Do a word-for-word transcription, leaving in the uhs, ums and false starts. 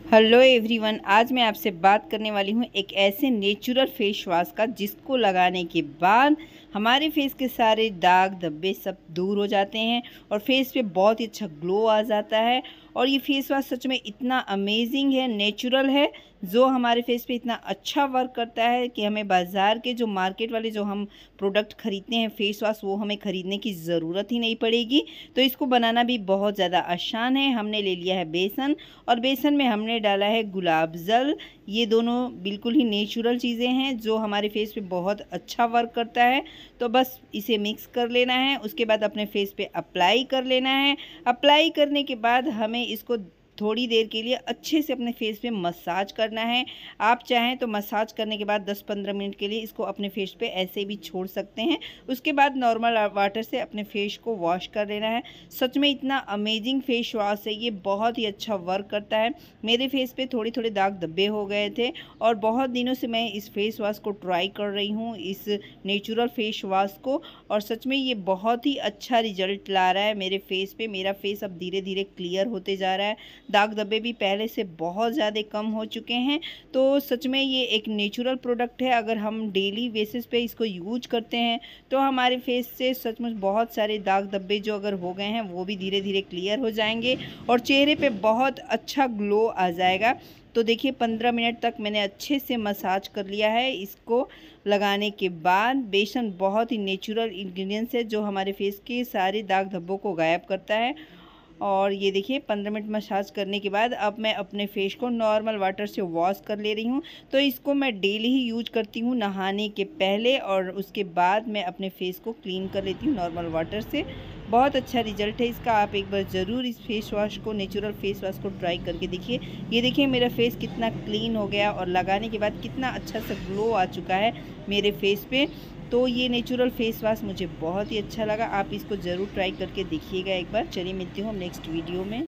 Hello everyone, आज मैं आपसे बात करने वाली हूँ एक ऐसे नेचुरल फेस वॉश का जिसको लगाने के बाद हमारे फेस के सारे दाग धब्बे सब दूर हो जाते हैं और फेस पे बहुत ही अच्छा ग्लो आ जाता है। और ये फेस वॉश सच में इतना अमेजिंग है, नेचुरल है, जो हमारे फेस पे इतना अच्छा वर्क करता है कि हमें बाज़ार के जो मार्केट वाले जो हम प्रोडक्ट ख़रीदते हैं फेस वॉश, वो हमें ख़रीदने की ज़रूरत ही नहीं पड़ेगी। तो इसको बनाना भी बहुत ज़्यादा आसान है। हमने ले लिया है बेसन और बेसन में हमने डाला है गुलाब जल। ये दोनों बिल्कुल ही नेचुरल चीज़ें हैं जो हमारे फेस पे बहुत अच्छा वर्क करता है। तो बस इसे मिक्स कर लेना है, उसके बाद अपने फेस पे अप्लाई कर लेना है। अप्लाई करने के बाद हमें इसको थोड़ी देर के लिए अच्छे से अपने फेस पे मसाज करना है। आप चाहें तो मसाज करने के बाद दस पंद्रह मिनट के लिए इसको अपने फेस पे ऐसे भी छोड़ सकते हैं। उसके बाद नॉर्मल वाटर से अपने फेस को वॉश कर लेना है। सच में इतना अमेजिंग फेस वॉश है, ये बहुत ही अच्छा वर्क करता है। मेरे फेस पे थोड़े थोड़े दाग धब्बे हो गए थे और बहुत दिनों से मैं इस फेस वॉश को ट्राई कर रही हूँ, इस नेचुरल फेस वॉश को, और सच में ये बहुत ही अच्छा रिजल्ट ला रहा है मेरे फेस पे। मेरा फेस अब धीरे धीरे क्लियर होते जा रहा है, दाग धब्बे भी पहले से बहुत ज़्यादा कम हो चुके हैं। तो सच में ये एक नेचुरल प्रोडक्ट है। अगर हम डेली बेसिस पे इसको यूज करते हैं तो हमारे फेस से सचमुच बहुत सारे दाग धब्बे जो अगर हो गए हैं वो भी धीरे धीरे क्लियर हो जाएंगे और चेहरे पे बहुत अच्छा ग्लो आ जाएगा। तो देखिए पंद्रह मिनट तक मैंने अच्छे से मसाज कर लिया है। इसको लगाने के बाद बेसन बहुत ही नेचुरल इंग्रेडिएंट्स है जो हमारे फेस के सारे दाग धब्बों को गायब करता है। और ये देखिए पंद्रह मिनट मसाज करने के बाद अब मैं अपने फेस को नॉर्मल वाटर से वॉश कर ले रही हूँ। तो इसको मैं डेली ही यूज करती हूँ, नहाने के पहले और उसके बाद मैं अपने फेस को क्लीन कर लेती हूँ नॉर्मल वाटर से। बहुत अच्छा रिजल्ट है इसका। आप एक बार ज़रूर इस फेस वॉश को, नेचुरल फेस वॉश को ट्राई करके देखिए। ये देखिए मेरा फेस कितना क्लीन हो गया और लगाने के बाद कितना अच्छा सा ग्लो आ चुका है मेरे फेस पे। तो ये नेचुरल फेस वॉश मुझे बहुत ही अच्छा लगा। आप इसको ज़रूर ट्राई करके देखिएगा एक बार। चलिए मिलती हूँ नेक्स्ट वीडियो में।